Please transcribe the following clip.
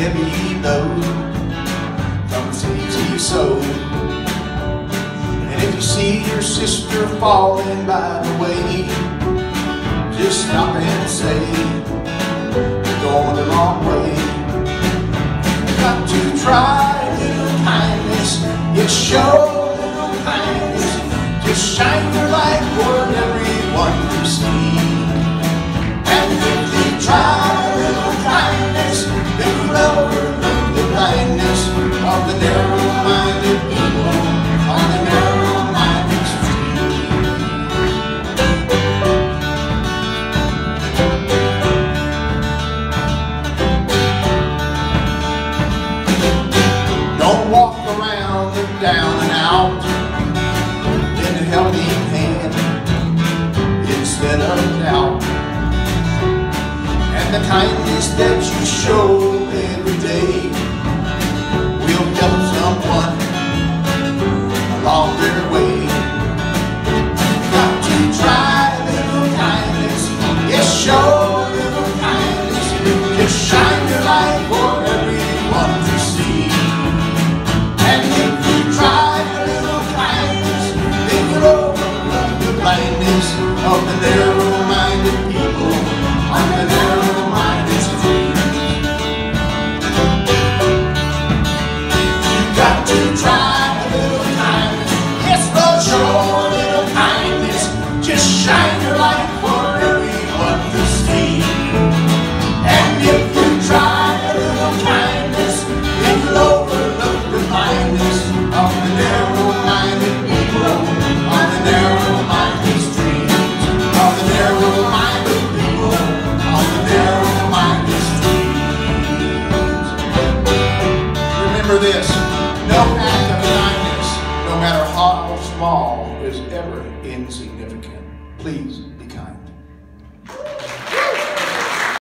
heavy load comes easy so. And if you see your sister falling by the way, just stop and say, you're going the wrong way. You've got to try a little kindness, yes, show a little kindness, just shine your light for everyone to see. And if you try a little kindness, then you'll overlook the blindness of the narrow-minded people on the narrow-minded street. Don't walk around look down and out, lend a helping hand instead of doubt. And the kindness that you show every day will help someone along their way. Got to try a little kindness, yes, show a little kindness, just shine your light for everyone to see. And if you try a little kindness, then you'll overlook the blindness of the narrow-minded people on the narrow-minded street. You got to try a little kindness, yes, Lord, show a little kindness, just shine your light for everyone to see. And if you try a little kindness, then you'll overlook the blindness of the narrow-minded people on the narrow-minded street, of the narrow-minded people on the narrow-minded street. Remember this, no act of kindness, no matter how small, is ever insignificant. Please